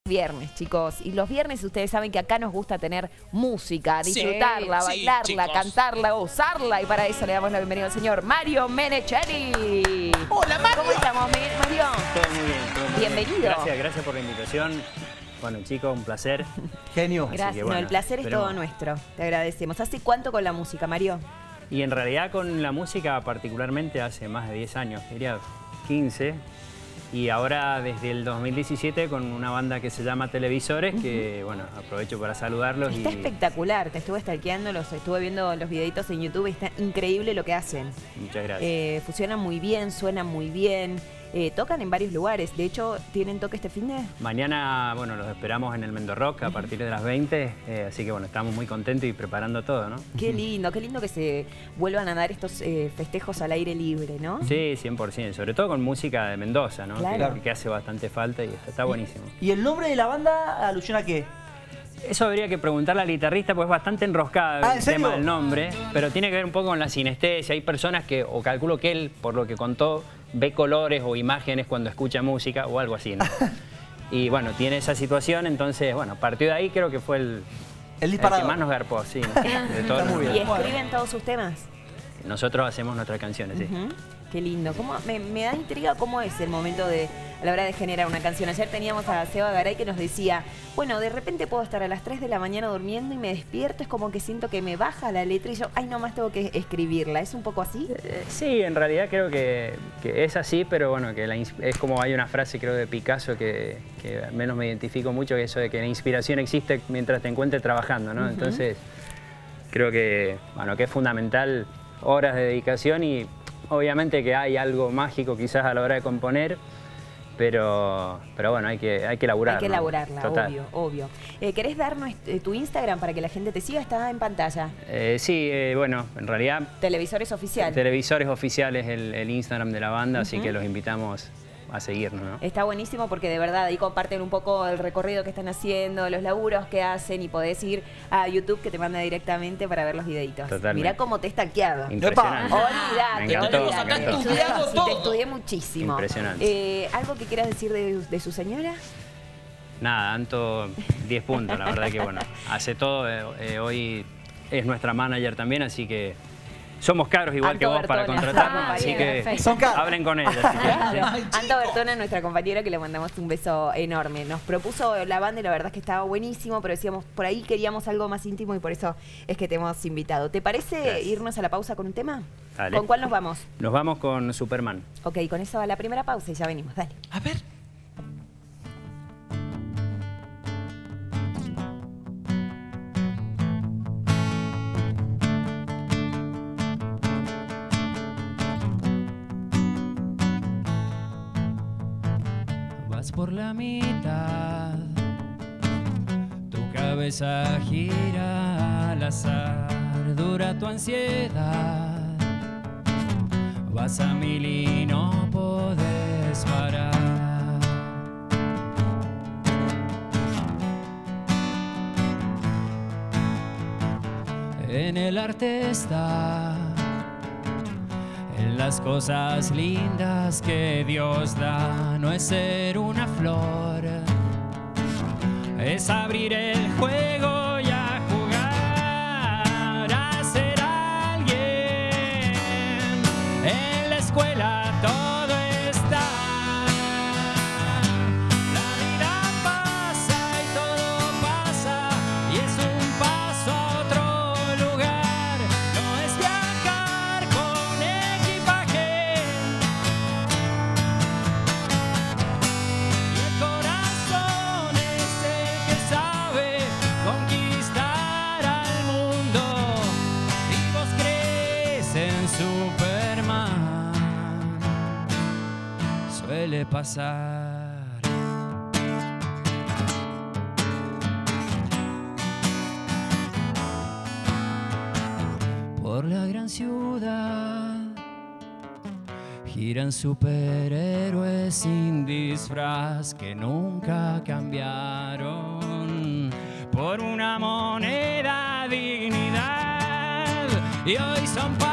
Viernes, chicos. Y los viernes ustedes saben que acá nos gusta tener música, disfrutarla, bailarla, cantarla, gozarla. Y para eso le damos la bienvenida al señor Mario Menecheli. Hola, Mario. ¿Cómo estamos, Mario? Todo muy bien, todo muy Bienvenido. bien. Gracias por la invitación. Bueno, chicos, un placer. Genio. Gracias. Que, bueno, el placer es todo nuestro. Te agradecemos. ¿Hace cuánto con la música, Mario? Y en realidad con la música particularmente hace más de 10 años, diría 15. Y ahora desde el 2017 con una banda que se llama Televisores, que bueno, aprovecho para saludarlos. Está espectacular, te estuve stalkeando, estuve viendo los videitos en YouTube, está increíble lo que hacen. Muchas gracias. Fusionan muy bien, suenan muy bien, tocan en varios lugares, de hecho, ¿tienen toque este fin de...? Mañana, bueno, los esperamos en el Mendo Rock a partir de las 20, así que bueno, estamos muy contentos y preparando todo, ¿no? Qué lindo que se vuelvan a dar estos festejos al aire libre, ¿no? Sí, 100%, sobre todo con música de Mendoza, ¿no? Claro. Que hace bastante falta y está buenísimo. ¿Y el nombre de la banda alusiona a qué? Eso habría que preguntarle al guitarrista, pues es bastante enroscada el tema del nombre, pero tiene que ver un poco con la sinestesia. Hay personas que, o calculo que él, por lo que contó, ve colores o imágenes cuando escucha música o algo así, ¿no? Y bueno, tiene esa situación, entonces, bueno, partió de ahí, creo que fue el que más nos garpó, sí, ¿no? De todo muy bien. ¿Y escriben todos sus temas? Nosotros hacemos nuestras canciones, sí. Qué lindo. Me da intriga cómo es el momento a la hora de generar una canción. Ayer teníamos a Seba Garay que nos decía, bueno, de repente puedo estar a las 3 de la mañana durmiendo y me despierto, es como que siento que me baja la letra y yo, ay, nomás tengo que escribirla. ¿Es un poco así? Sí, en realidad creo que es así, pero bueno, que es como hay una frase, creo, de Picasso que al menos me identifico mucho, que eso de que la inspiración existe mientras te encuentres trabajando, ¿no? Entonces, creo que, bueno, que es fundamental horas de dedicación y obviamente que hay algo mágico quizás a la hora de componer, pero bueno, hay que elaborarla. Hay que elaborarla, ¿no? obvio. ¿Querés darnos tu Instagram para que la gente te siga? Está en pantalla. Sí, bueno, en realidad... Televisores Oficial. Televisores Oficiales es el Instagram de la banda, así que los invitamos a seguirnos, ¿no? Está buenísimo porque de verdad ahí comparten un poco el recorrido que están haciendo, los laburos que hacen y podés ir a YouTube que te manda directamente para ver los videitos. Totalmente. Mirá cómo te he stalkeado. Impresionante. Olvídate. Te estudié muchísimo. Impresionante. ¿Algo que quieras decir de su señora? Nada, Anto 10 puntos, la verdad que bueno, hace todo, hoy es nuestra manager también, así que somos caros igual Anto que vos Bertona, para contratarnos, así que hablen con ella. Si quieren, ¿sí? Anto Bertona, nuestra compañera, que le mandamos un beso enorme. Nos propuso la banda y la verdad es que estaba buenísimo, pero decíamos, por ahí queríamos algo más íntimo y por eso es que te hemos invitado. ¿Te parece irnos a la pausa con un tema? Dale. ¿Con cuál nos vamos? Nos vamos con Superman. Ok, con eso va la primera pausa y ya venimos, dale. A ver. Vas por la mitad, tu cabeza gira al azar, dura tu ansiedad. Vas a mil y no podés parar. En el arte está, en las cosas lindas que Dios da, no es ser una flor, es abrir el juego y a jugar, a ser alguien. En la escuela todo está, la vida pasa y todo pasa, y es un paso a otro lugar, no es viajar con equipaje, y el corazón es el que sabe conquistar al mundo, y vos crees en Superman, suele pasar. Por la gran ciudad giran superhéroes sin disfraz que nunca cambiaron por una moneda dignidad, y hoy son